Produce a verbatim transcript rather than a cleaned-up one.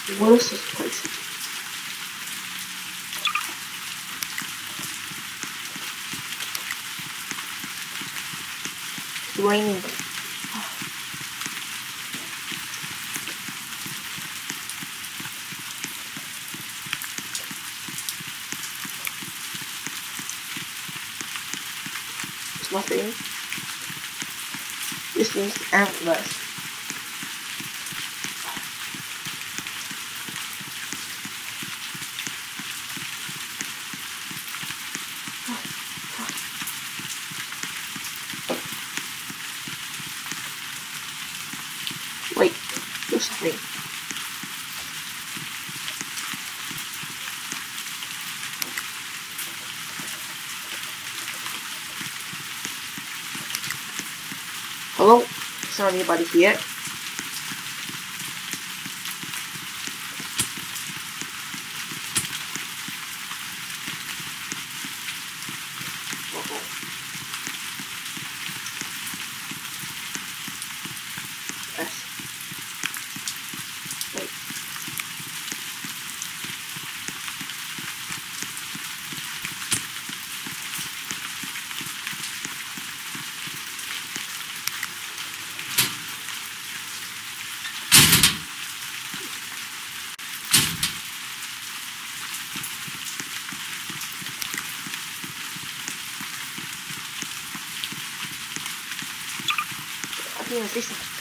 What is this place? It's raining. There's nothing. This thing's endless. Wait, there's something. Hello? Is there anybody here? Yes. Wait. I think it's this one.